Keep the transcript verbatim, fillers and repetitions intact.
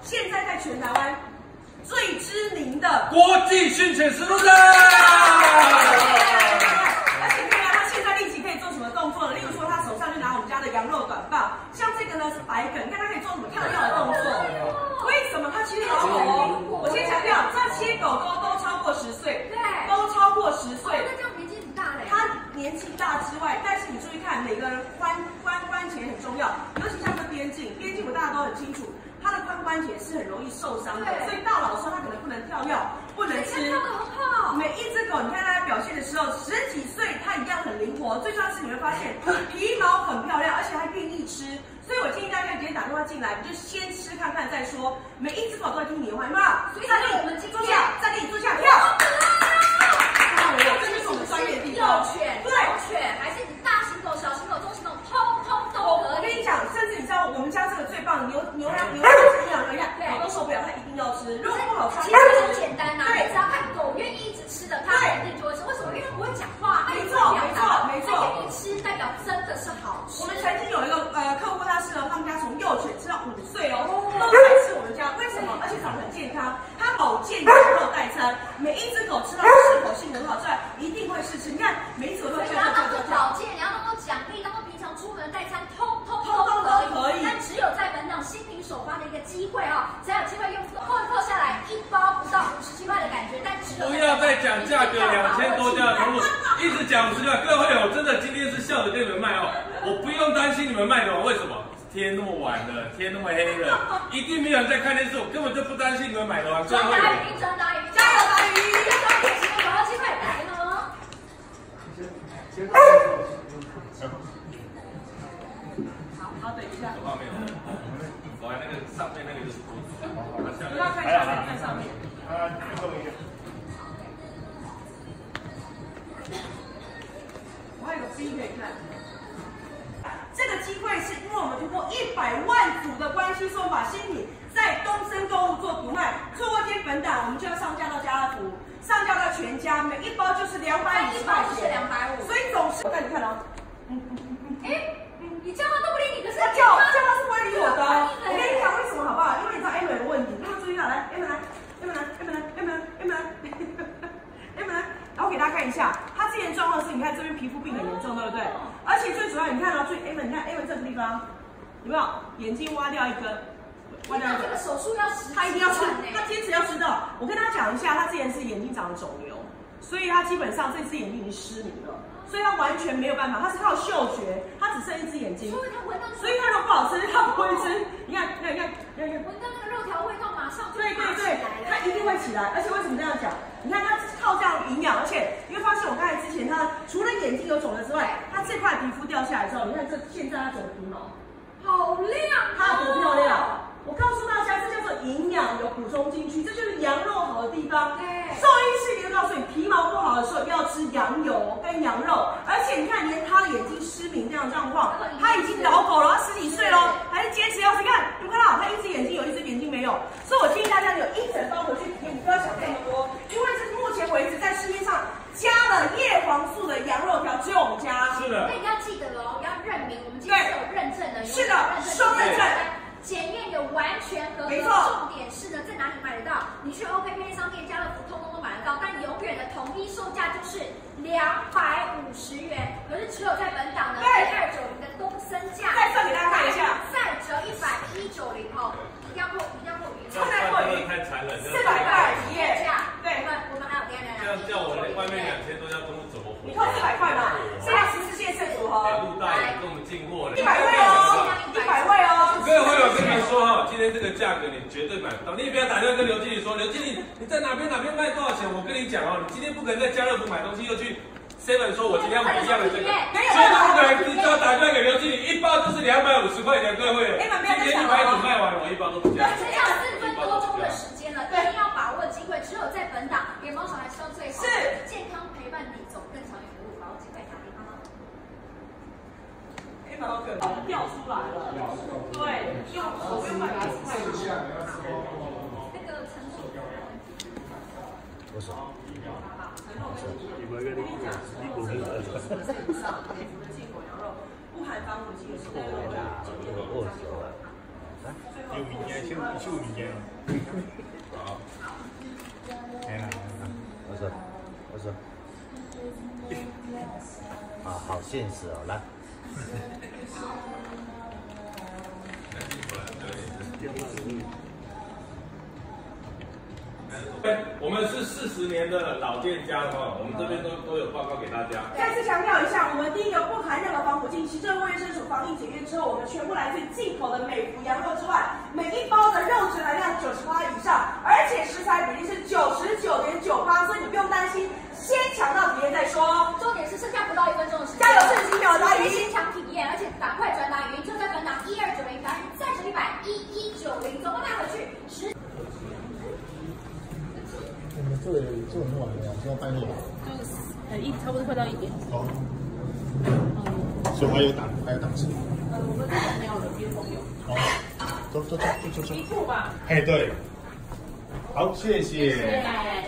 现在在全台湾最知名的国际训犬实录站。 而且看看它现在立即可以做什么动作了，例如说它手上就拿我们家的羊肉短棒，像这个呢是白梗，你看它可以做什么跳跃的动作。为什么它切老狗哦？我先强调，这切狗狗都超过十岁， 对， 都超过十岁。 那这样年纪挺大的。 它年纪大之外，但是你注意看，每个人髋髋关节很重要，尤其像这边胫，边胫我大家都很清楚，它的髋关节是很容易受伤的，所以到老的时候它可能不能跳跃，不能吃。每一只狗，你看它表现的时候，十几岁它一样很灵活，最重要是你会发现皮毛很漂亮，而且还愿意吃。所以我建议大家今天打电话进来，你就先吃看看再说。每一只狗都会听你的话，有没有？所以站立，我们坐下，站立，坐下，跳。这就是我们专业的地方。 幼犬、幼犬，还是你大型狗、小型狗、中型狗，通通都可以。 我跟你讲，甚至你知道我们家这个最棒，牛牛羊牛羊牛羊，你看狗都受不了，它一定要吃。如果不好吃， 其实很简单呐，你只要看狗愿意一直吃的，它肯定就会吃。为什么？因为它不会讲话，它也不会表达，没错，它愿意吃，代表真的是好吃。 我们曾经有一个呃客户，他是哦，他们家从幼犬吃到五岁哦，都来吃我们家，为什么？而且长得很健康，它保健羊肉代餐，每一只狗吃到适口性很好之外，一定会试吃。你看每一只狗都你要当做保健，你要当做奖励，当做平常出门代餐，通通都可以。但只有在本档新品首发的一个机会哦，才有机会用扣一扣下来，一包不到五十七块的感觉。但只有不要再讲价格两千多家的通路，一直讲五十块。各位我真的今天是笑着跟你们卖哦，我不用担心你们卖的完，为什么？天那么晚了，天那么黑了，一定没有人在看电视，我根本就不担心你们买的完。 转达语音，转达语音，加油达语音，加油点击把握机会来了。 好，好，等一下。 有画面吗？我那个上面那个就是锅子， 不要看下面，看上面。 啊，最后一个。 我还有个 B 可以看。这个机会是因为我们通过一百万组的关系，说把新品在东森购物做独卖，错过今天本档，我们就要上架到家乐福，上架到全家，每一包就是两百五十块钱， 两百五， 所以总是我带你看哦。 哎，你叫他都不理你，可是他叫叫他是不会理我的。我跟你讲为什么好不好？因为你知道 M 有个问题，大家注意到，来 M 来 M 来 M 来 M 来 M 来 M 来，然后给大家看一下，他之前状况是，你看这边皮肤病很严重，对不对？而且最主要，你看到最 M， 你看 M 这个地方有没有眼睛挖掉一根？挖掉一根。 这个手术要十， 他一定要吃，他坚持要知道。我跟他讲一下，他之前是眼睛长了肿瘤，所以他基本上这只眼睛已经失明了，所以他完全没有办法，他是靠嗅觉，他只剩一只眼睛， 所以他闻到， 所以他如果不好吃，他不会吃。你看，你看，你看，你看， 闻到那个肉条味道，马上就对对对，他一定会起来。而且为什么这样讲？你看他靠这样营养，而且你会发现，我刚才之前他除了眼睛有肿了之外，他这块皮肤掉下来之后，你看这现在他整个皮毛好亮， 它多漂亮！我告诉大家，这叫做营养有补充进去，这就是羊肉好的地方。兽医师也告诉你，皮毛不好的时候要吃羊油跟羊肉，而且你看，连他眼睛失明这样的状况，他已经老狗了，他十几岁了，还是坚持要吃。看，有看到他一只眼睛有，一只眼睛没有。所以我建议大家有一整包回去体验，你不要想这么多，因为这是目前为止在市面上加了叶黄素的羊肉条，只有我们家。 是的。 那你要记得哦，要认明，我们今天是有认证的， 是的，双认证。 检验有完全合格， 没错。 重点是呢，在哪里买得到？你去 O K 便利商店、家乐福，通通都买得到，但永远的统一售价就是两百五十元。可是只有在本档呢，一二九零的东森价， 再算给大家看一下， 再折一百一九零哦，一定要扣，一定要扣鱼， 不能扣鱼， 太残忍， 四百块一页价。对， 我们我们还有两两这样叫我外面两千多家公司怎么活？ 你扣四百块嘛，现在十四线是组合， 路大也跟我们进货了， 一百位哦，一百位哦。 各位我跟你们说哈，今天这个价格你绝对买不到，你也不要打电话跟刘经理说，刘经理你在哪边哪边卖多少钱？我跟你讲哦，你今天不可能在家乐福买东西又去 seven 说我今天要买一样的这个，绝对不可能，你只要打电话给刘经理，一包就是两百五十块钱，各位，今天一百组卖完了，我一包都不加。 剩下四分多钟的时间了，一定要把握机会，只有在本档，给毛小孩吃到最好，是健康陪伴你走更长远的路，把握机会打电话。 哎，毛可能掉出来了，对，用手用把它拍出来。 那个成熟多少？ 你们跟你讲，你不是二十四以上，美国的进口羊肉不含防腐剂，也是带肉的检验的。最后。 有物件，秀秀物件。 好， 来来来， 我说，我说，啊，好现实哦，来。 对，我们是四十年的老店家了哈，我们这边都都有报告给大家。 再次强调一下，我们第一个不含任何防腐剂，行政卫生署防疫检验之后，我们全部来自进口的美孚羊肉之外，每一包的肉质含量九十趴以上，而且食材比例是九十九点九趴，所以你不用担心，先抢到体验再说。 重点是剩下不到一分钟的时间， 加油，四十秒答疑， 先抢体验，而且赶快转达语音，就在本档一二九零，答案暂时一百一一九零，总共带回去十。 我们做做很晚了，做到半夜。 就是呃一差不多快到一点。 哦。所以还有档，还有档次。 呃，我们这边没有了，别朋友。 哦。走走走走走走。 一步吧。 嘿，对。好，谢谢。 谢谢。